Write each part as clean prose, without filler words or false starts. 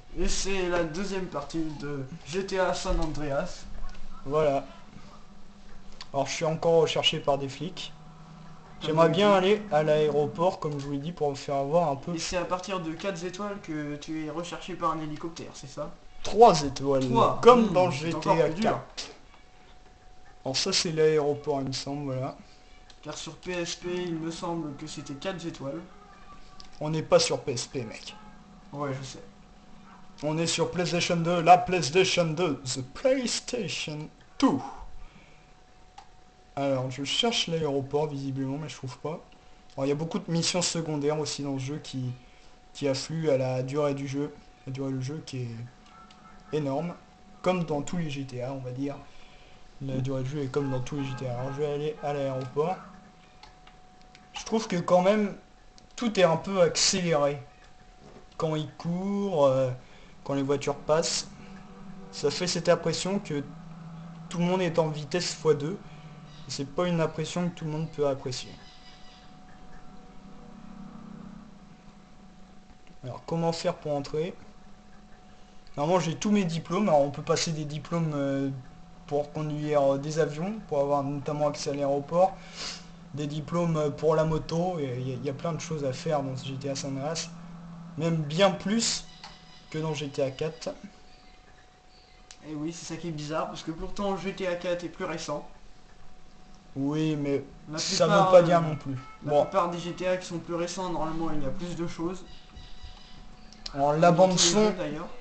Et c'est la deuxième partie de GTA San Andreas. Voilà. Alors je suis encore recherché par des flics. Comme J'aimerais bien d'habitude. aller à l'aéroport, comme je vous l'ai dit, pour me faire voir un peu. Et c'est à partir de 4 étoiles que tu es recherché par un hélicoptère, c'est ça? 3 étoiles, 3. comme dans C'est encore GTA plus dur. 4. Alors ça c'est l'aéroport il me semble, voilà. Car sur PSP, il me semble que c'était 4 étoiles. On n'est pas sur PSP mec. Ouais, je sais. On est sur PlayStation 2, la PlayStation 2, The PlayStation 2. Alors je cherche l'aéroport visiblement mais je trouve pas. Alors il y a beaucoup de missions secondaires aussi dans le jeu qui affluent à la durée du jeu. La durée du jeu qui est énorme. Comme dans tous les GTA on va dire. La durée du jeu est comme dans tous les GTA. Alors je vais aller à l'aéroport. Je trouve que quand même tout est un peu accéléré. Quand il court, quand les voitures passent, ça fait cette impression que tout le monde est en vitesse x2. C'est pas une impression que tout le monde peut apprécier. Alors comment faire pour entrer? Normalement j'ai tous mes diplômes. Alors on peut passer des diplômes pour conduire des avions, pour avoir notamment accès à l'aéroport. Des diplômes pour la moto. Il y a plein de choses à faire dans ce GTA San Andreas. Même bien plus que dans GTA 4. Et oui, c'est ça qui est bizarre, parce que pourtant GTA 4 est plus récent. Oui, mais La ça veut plupart, pas dire non plus. la Bon, plupart des GTA qui sont plus récents, normalement, il y a plus de choses. alors la Comme dans bande tous les son, jeux d'ailleurs.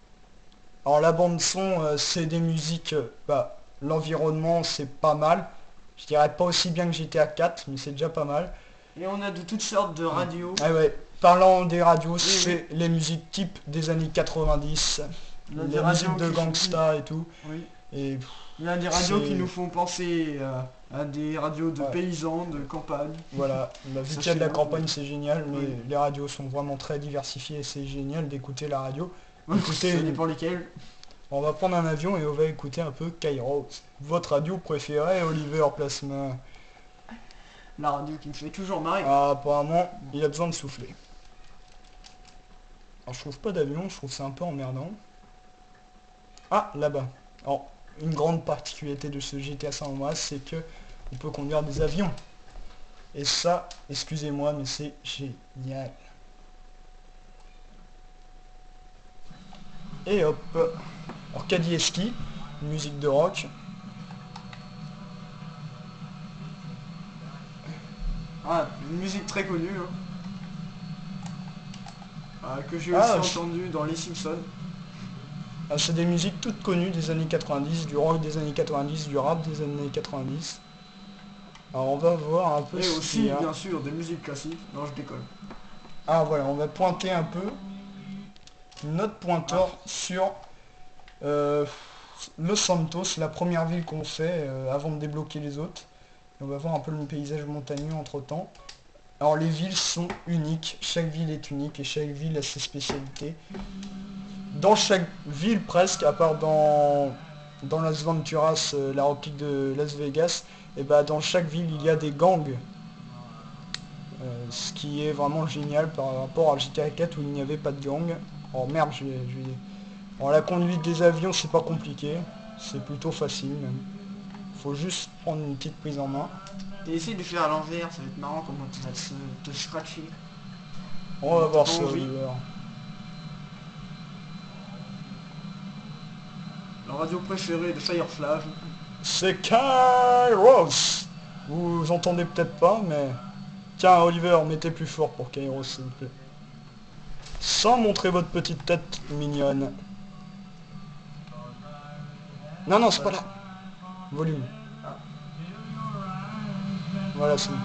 c'est des musiques, l'environnement c'est pas mal. Je dirais pas aussi bien que GTA 4, mais c'est déjà pas mal. Et on a de toutes sortes de radios. Ah ouais, parlant des radios, Oui, oui. c'est les musiques type des années 90, On a des les musiques radios de qui sont... gangsta et tout. Oui. Et Il y a des radios qui c'est... nous font penser à des radios de Ouais, paysans, de campagne. voilà, la vie Ça qu'il y a c'est de la bon, oui. campagne c'est génial, mais Oui. les radios sont vraiment très diversifiées et c'est génial d'écouter la radio. Ça Écoutez, dépend lesquels. on va prendre un avion et on va écouter un peu Kairos. Votre radio préférée, Oliver Plasma. La radio qui me fait toujours marrer. Ah, apparemment, il a besoin de souffler. Alors je trouve pas d'avion, je trouve ça un peu emmerdant. Ah, là-bas. Alors, une grande particularité de ce GTA San Andreas, c'est que on peut conduire des avions. Et ça, excusez-moi, mais c'est génial. Et hop. Alors Kadieski, musique de rock. Ah, une musique très connue, hein. Que j'ai aussi Ah, entendue dans Les Simpsons. c'est des musiques toutes connues des années 90, du rock des années 90, du rap des années 90. Alors on va voir un peu Et ce qu'il y aussi, a. bien sûr, des musiques classiques. Non, je déconne. Ah voilà, on va pointer un peu notre Ah, pointeur sur euh, Los Santos, la première ville qu'on fait avant de débloquer les autres. Et on va voir un peu le paysage montagneux entre temps. Alors les villes sont uniques, chaque ville est unique et chaque ville a ses spécialités. Dans chaque ville presque, à part dans Las Venturas, la réplique de Las Vegas, et bah dans chaque ville il y a des gangs. Ce qui est vraiment génial par rapport à GTA 4 où il n'y avait pas de gang. Oh merde, Alors la conduite des avions c'est pas compliqué, c'est plutôt facile même. Faut juste prendre une petite prise en main. et essaye de faire à l'envers, ça va être marrant comment tu vas te scratcher. On va Non, t'as voir pas ça envie. Oliver. La radio préférée de Firefly. C'est Kairos. Vous entendez peut-être pas mais... Tiens Oliver, mettez plus fort pour Kairos s'il vous plaît. Sans montrer votre petite tête mignonne. Non non c'est pas Voilà. là. Volume. Ah. Voilà c'est bon.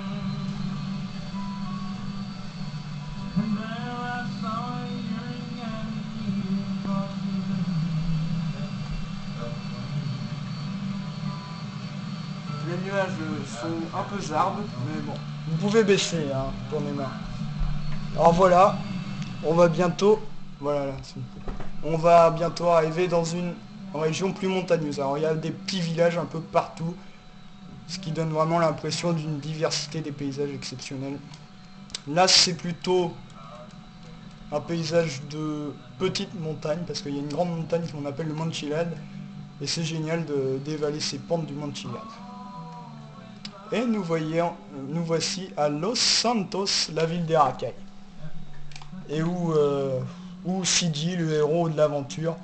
Les nuages sont un peu zarbes, mais bon. Vous pouvez baisser, hein, pour mes mains. Alors voilà, on va bientôt... Voilà, là, on va bientôt arriver dans une région plus montagneuse. Alors il y a des petits villages un peu partout, ce qui donne vraiment l'impression d'une diversité des paysages exceptionnels. Là c'est plutôt un paysage de petites montagnes, parce qu'il y a une grande montagne qu'on appelle le Mont Chiliad, et c'est génial dévaler ces pentes du Mont Chiliad. Et nous voici à Los Santos, la ville des racailles. Et où Sidi, le héros de l'aventure,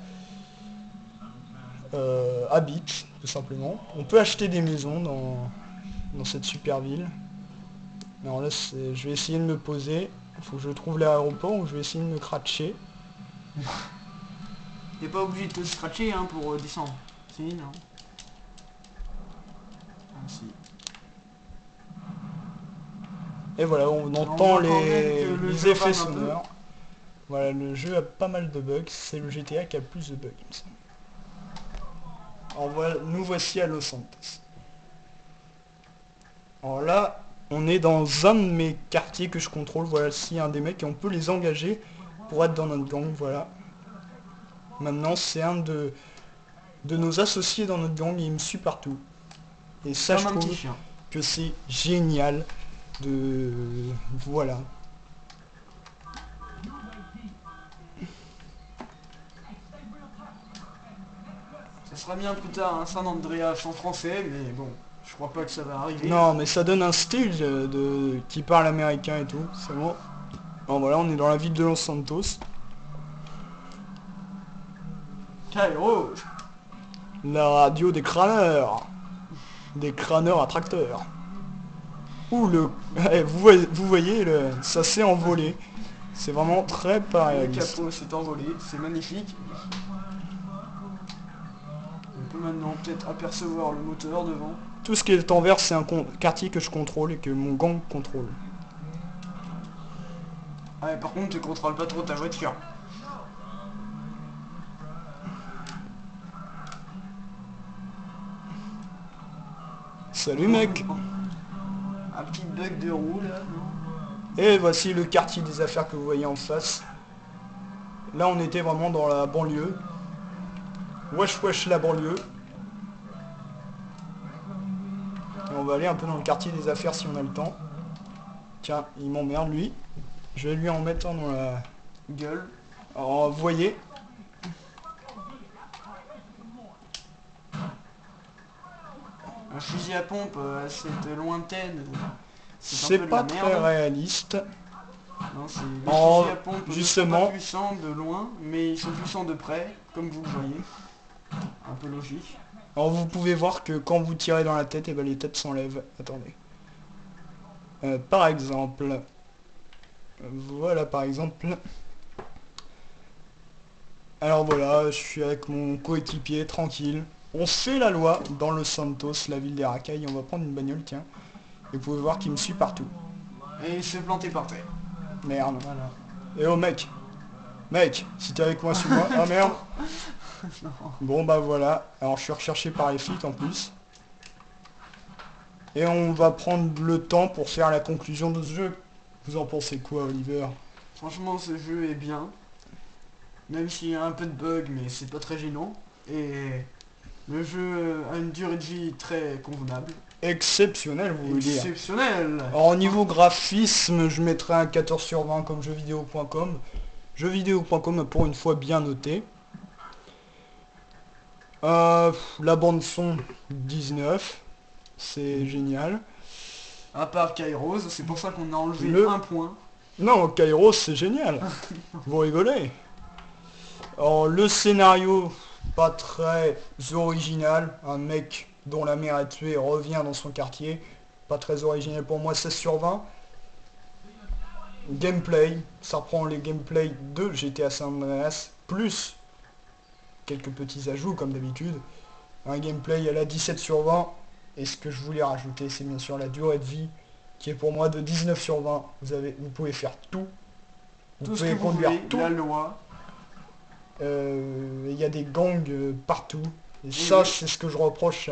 habite, tout simplement. On peut acheter des maisons dans cette super ville. Alors là, je vais essayer de me poser. Il faut que je trouve l'aéroport où je vais essayer de me cratcher. T'es pas obligé de te scratcher hein, pour descendre. Si, non. Ah si. Et voilà, on On entend voit quand même que le les jeu effets rame un peu. sonores. Voilà, le jeu a pas mal de bugs. C'est le GTA qui a le plus de bugs, il me semble. Alors voilà, nous voici à Los Santos. Alors là, on est dans un de mes quartiers que je contrôle. Voilà, s'il y a un des mecs et on peut les engager pour être dans notre gang, voilà. Maintenant, c'est un de nos associés dans notre gang et il me suit partout. Et ça, je Comme un petit trouve chien. que c'est génial de... Voilà. Ça sera bien plus tard un San Andreas en français, mais bon, je crois pas que ça va arriver. Non, mais ça donne un style qui parle américain et tout, c'est bon. Alors voilà, on est dans la ville de Los Santos. Kairos. La radio des crâneurs. Des crâneurs à tracteur. Ouh, vous voyez, ça s'est envolé. C'est vraiment très pas Le réaliste. capot s'est envolé, c'est magnifique. On peut maintenant peut-être apercevoir le moteur devant. Tout ce qui est en vert, c'est un quartier que je contrôle et que mon gang contrôle. Ah ouais, par contre tu contrôles pas trop ta voiture. Salut mec. Un petit bug de roue là, non? Et voici le quartier des affaires que vous voyez en face. Là on était vraiment dans la banlieue. Wesh wesh la banlieue. Et on va aller un peu dans le quartier des affaires si on a le temps. Tiens, il m'emmerde lui. Je vais lui en mettre un dans la... Gueule. Alors vous voyez. Un fusil à pompe à cette lointaine. C'est un peu de pas la très merde. réaliste. Non, c'est les Oh, fusils à pompe ne sont justement. pas puissants de loin, mais ils sont puissants de près, comme vous le voyez. Un peu logique. Alors vous pouvez voir que quand vous tirez dans la tête, et ben les têtes s'enlèvent. Attendez. Par exemple. Voilà par exemple. Alors voilà, je suis avec mon coéquipier, tranquille. On fait la loi dans Los Santos, la ville des racailles. On va prendre une bagnole, tiens. Et vous pouvez voir qu'il me suit partout. Et il s'est planté par terre. Merde. Voilà. Et oh mec. Mec, si t'es avec moi, suis-moi. Ah merde. Bon bah voilà. Alors je suis recherché par les flics en plus. Et on va prendre le temps pour faire la conclusion de ce jeu. Vous en pensez quoi, Oliver? Franchement, ce jeu est bien. Même s'il y a un peu de bugs, mais c'est pas très gênant. Et le jeu a une durée de vie très convenable. Exceptionnel, vous voulez dire. Exceptionnel. Alors au niveau graphisme, je mettrai un 14 sur 20 comme jeuxvideo.com. Jeuxvideo.com a pour une fois bien noté. La bande son 19. C'est génial. À part Kairos, c'est pour ça qu'on a enlevé un point. Non, Kairos c'est génial. Vous rigolez. Alors le scénario, pas très original. Un mec dont la mère est tuée revient dans son quartier. Pas très original pour moi, 16 sur 20. Gameplay, ça reprend les gameplays de GTA San Andreas, plus quelques petits ajouts comme d'habitude. Un gameplay à la 17 sur 20. Et ce que je voulais rajouter, c'est bien sûr la durée de vie, qui est pour moi de 19 sur 20. Vous pouvez faire tout. Tout ce que vous voulez, la loi. Il y a des gangs partout. Et ça, c'est ce que je reproche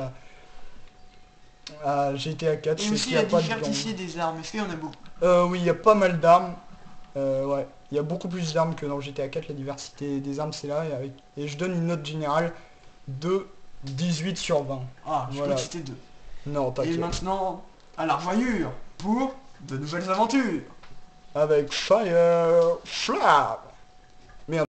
à GTA 4. Et c'est aussi qu'il n'y a la pas de diversité des armes. Est-ce qu'il y en a beaucoup? Oui, il y a pas mal d'armes. Ouais, il y a beaucoup plus d'armes que dans GTA 4. La diversité des armes, c'est là. Et je donne une note générale de 18 sur 20. Ah, je voilà. crois que c'était 2. Non, Et t'inquiète. maintenant, à la revoyure pour de nouvelles aventures. avec Fire Flap.